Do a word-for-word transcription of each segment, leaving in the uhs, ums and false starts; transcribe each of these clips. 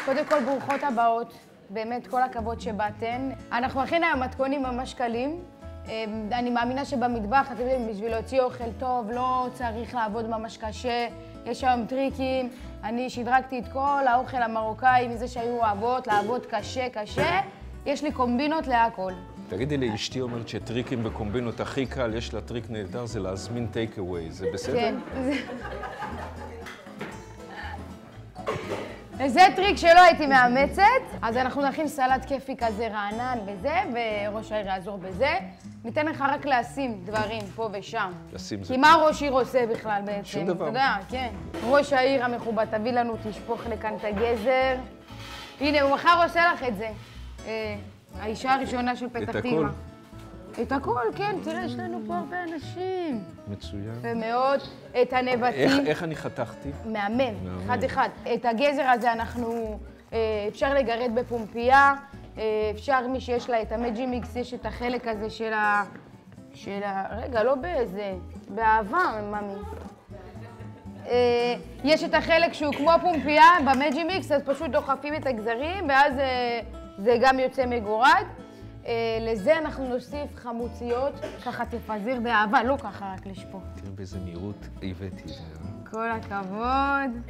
קודם כל ברוכות הבאות, באמת כל הכבוד שבאתן. אנחנו הכין היום מתכונים ממש קלים. אני מאמינה שבמטבח, אתם יודעים, בשביל להוציא אוכל טוב, לא צריך לעבוד ממש קשה. יש היום טריקים. אני שדרגתי את כל האוכל המרוקאי מזה שהיו אוהבות, לעבוד קשה, קשה. יש לי קומבינות להכל. תגידי לי, אשתי אומרת שטריקים וקומבינות הכי קל, יש לה טריק נהדר, זה להזמין טייק אווי. זה בסדר? כן. זה טריק שלא הייתי מאמצת, אז אנחנו נכין סלט כיפי כזה רענן וזה, וראש העיר יעזור בזה. ניתן לך רק לשים דברים פה ושם. לשים זה. כי מה ראש עיר עושה בכלל בעצם? שום דבר. אתה יודע, כן. ראש העיר המכובד, תביא לנו, תשפוך לכאן את הגזר. הנה, הוא מחר עושה לך את זה. האישה הראשונה של פתח תקווה. את הכל? את הכל, כן. תראה, יש לנו פה הרבה אנשים. מצוין. ומאוד את הנבטים. איך, איך אני חתכתי? מהמם, אחד אחד. את הגזר הזה אנחנו, אפשר לגרד בפומפייה, אפשר מי שיש לה את המג'י מיקס, יש את החלק הזה של ה... של ה... רגע, לא באיזה, באהבה, ממי. יש את החלק שהוא כמו פומפייה במג'י מיקס, אז פשוט דוחפים את הגזרים, ואז זה גם יוצא מגורד. לזה אנחנו נוסיף חמוציות, ככה תפזר באהבה, לא ככה רק לשפוך. תראה באיזה מהירות הבאתי את זה, אה? כל הכבוד.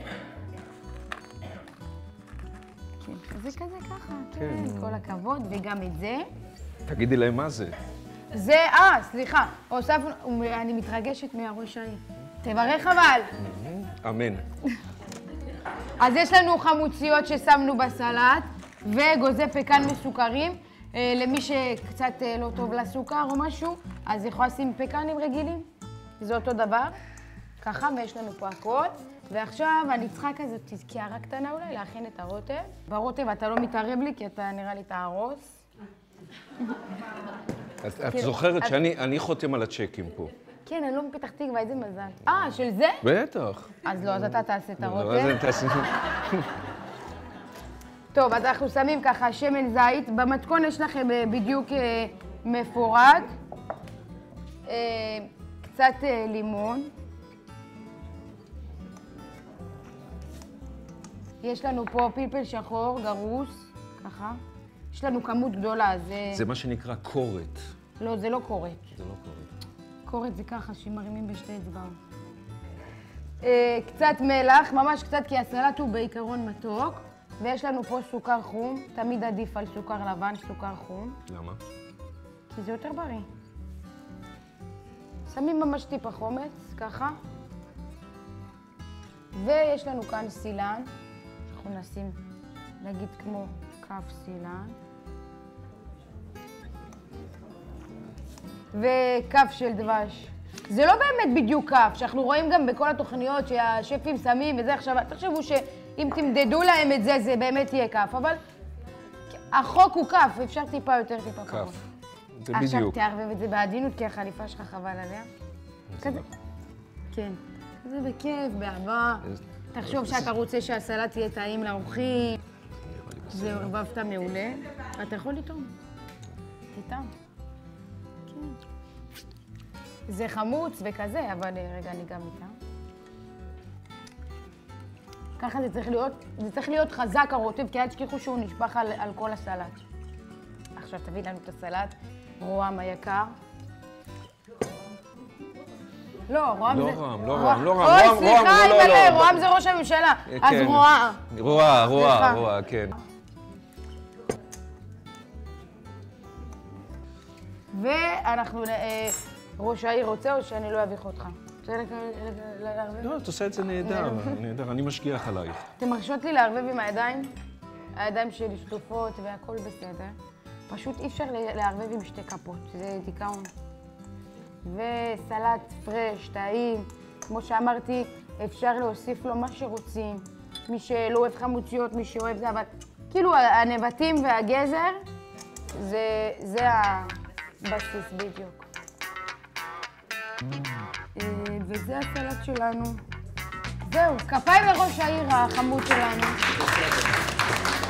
כן, זה כזה ככה, כן, כל הכבוד, וגם את זה. תגידי להם מה זה. זה, אה, סליחה, הוספנו, אני מתרגשת מהראש העיר. תברך אבל. אמן. אז יש לנו חמוציות ששמנו בסלט, וגוזי פקן מסוכרים. למי שקצת לא טוב לסוכר או משהו, אז יכול לשים פקנים רגילים. זה אותו דבר. ככה, ויש לנו פה הכל. ועכשיו אני צריכה כזאת תזכירה קטנה אולי להכין את הרוטב. ברוטב אתה לא מתערב לי כי אתה נראה לי תהרוס. את זוכרת שאני חותם על הצ'קים פה. כן, אני לא מפתח תקווה, איזה מזל. אה, של זה? בטח. אז לא, אז אתה תעשה את הרוטב. אז אני תעשה. טוב, אז אנחנו שמים ככה שמן זית. במתכון יש לכם בדיוק מפורט. קצת לימון. יש לנו פה פלפל שחור, גרוס, ככה. יש לנו כמות גדולה, זה... זה מה שנקרא קורת. לא, זה לא קורת. זה לא קורת. קורת זה ככה, שמרימים בשתי אצבעות. קצת מלח, ממש קצת, כי הסלט הוא בעיקרון מתוק. ויש לנו פה סוכר חום, תמיד עדיף על סוכר לבן, סוכר חום. למה? כי זה יותר בריא. שמים ממש טיפה חומץ, ככה. ויש לנו כאן סילן, אנחנו נשים, נגיד כמו כף סילן. וכף של דבש. זה לא באמת בדיוק כף, שאנחנו רואים גם בכל התוכניות שהשפים שמים וזה עכשיו, תחשבו ש... אם תמדדו להם את זה, זה באמת יהיה כף, אבל החוק הוא כף, אפשר טיפה יותר, טיפה פחות. כף, זה בדיוק. עכשיו תערבב את זה בעדינות, כי החליפה שלך חבל עליה. כזה, כן, זה בכיף, באהבה. תחשוב שאתה רוצה שהסלט יהיה טעים לאורחים. זה ערבבת מעולה. אתה יכול לטעום. תטעם. כן. זה חמוץ וכזה, אבל רגע, אני גם איתם. ככה זה צריך להיות, זה צריך להיות חזק הרוטב, כי אל תשכחו שהוא נשפך על, על כל הסלט. עכשיו תביא לנו את הסלט, רועם היקר. לא, רועם לא זה... רועם, לא רועם, לא רועם, אוי, רועם, סליחה, לא, לא, אימא'לה, לא. רועם זה ראש הממשלה, אז כן. רועה. רועה, רועה, סליחה. רועה, כן. ואנחנו, אה, ראש העיר רוצה או שאני לא אביך אותך? לערבב? לא, את עושה את זה נהדר, נהדר, אני משגיח עלייך. אתם מרשות לי לערבב עם הידיים? הידיים שלי שטופות והכל בסדר. פשוט אי אפשר לערבב עם שתי כפות, זה דיכאון. וסלט פרש, טעים. כמו שאמרתי, אפשר להוסיף לו מה שרוצים. מי שלא אוהב חמוציות, מי שאוהב זה, אבל כאילו הנבטים והגזר, זה, זה הבסיס בדיוק. וזה הסלט שלנו. זהו, כפיים לראש העיר החמוד שלנו.